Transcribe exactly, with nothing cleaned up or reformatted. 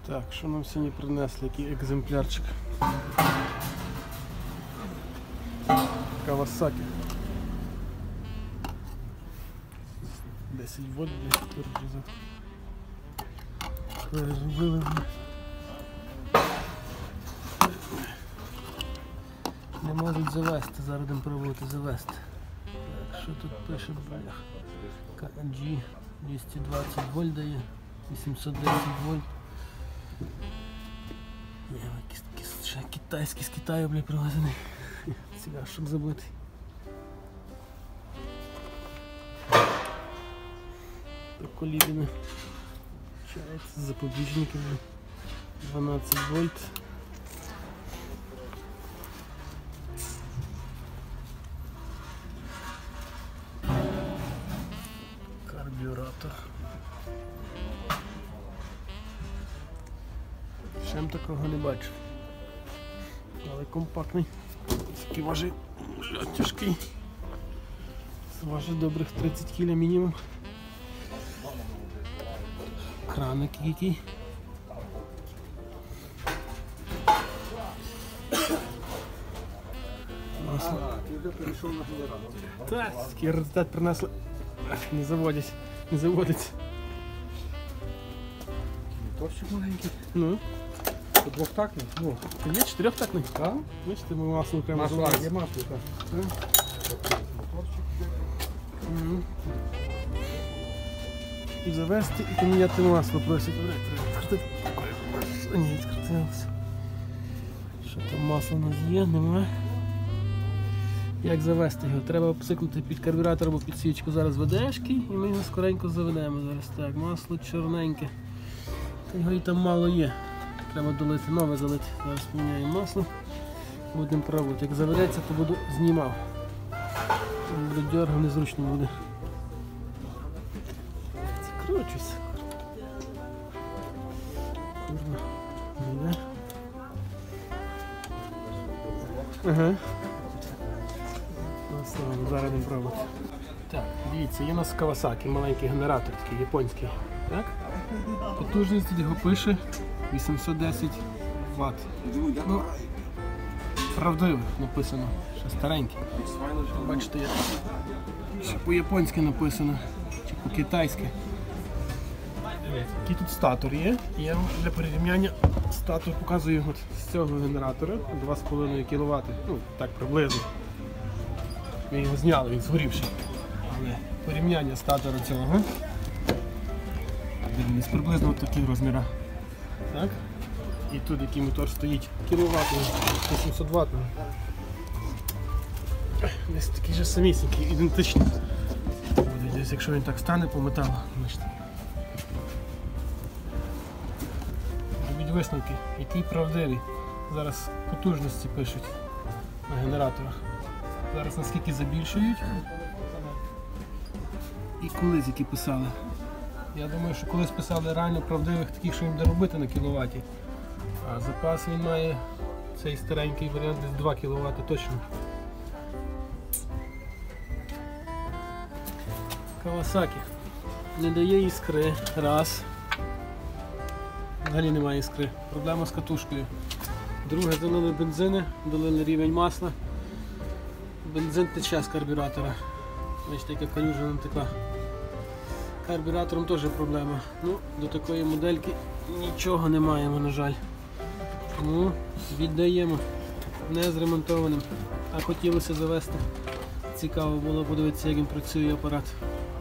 Так, що нам сьогодні принесли, який екземплярчик? Кавасакі. десять вольт, перерізати. Переробили. Не можуть завести, зараз будемо пробувати завести. Так, що тут пише, бля? ка ен джі двісті двадцять вольт дає, вісімсот десять вольт. Є, якийсь ще китайський з Китаю, бля, привезений. Цігашок забитий. Колібіни. Чається, запобіжники, дванадцять вольт. Карбюратор. Ще м такого не бачу. Але компактний. Такий важить, тяжкий. Важить добрих тридцять кіло мінімум. Краник який. Масло. Так, такий результат принесли. Не заводять, не заводиться. Торчик маленький. Ну. Двохтактний? Ну. Є чотирьохтактний? Так. Бачите, ми масло окремо Масло, заводиться. є масло, так. Моторчик. Угу. І завести, і поміняти масло просять. Ні, відкрутилося. Що там масло у нас є, нема. Як завести його? Треба псикнути під карбюратор або під свічку зараз ведешки, і ми його скоренько заведемо зараз. Так, масло чорненьке. Та його і там мало є. Треба долити, нове залити. Зараз поміняємо масло. Будемо пробувати. Як заведеться, то буду знімав. Буде дьорго, незручно буде. Закручуся. Курва. Не йде. Ага. Ну, зараз будемо пробувати. Так, дивіться, є у нас Kawasaki, маленький генератор, такий японський. Так? Потужність його пише вісімсот десять ватт. Ну, правдиво написано, ще старенький. Бачите, як ще по-японськи написано, чи по-китайськи. Який тут статор є. Я вам для порівняння статор показую от з цього генератора два з половиною кіловати. Ну, так приблизно. Ми його зняли, він згорівший. Але порівняння статора цього. Дивіться, приблизно от такі розміри. Так? І тут який мотор стоїть кіловатний, вісімсот ваттний. Десь такий же самісінький, ідентичний. Буде десь, якщо він так стане по металу. Робіть висновки, який правдивий. Зараз потужності пишуть на генераторах. Зараз наскільки забільшують. І колись які писали. Я думаю, що колись писали реально правдивих таких, що він буде робити на кіловаті. А запас він має, цей старенький варіант, десь два кіловати точно. Kawasaki. Не дає іскри. Раз. Взагалі немає іскри. Проблема з катушкою. Друге, залили бензини, долили рівень масла. Бензин тече з карбюратора. Бачите, яка калюжа натекла. Карбюратором теж проблема. Ну, до такої модельки нічого не маємо, на жаль. Тому віддаємо не зремонтованим. А хотілося завести. Цікаво було подивитися, як він працює апарат.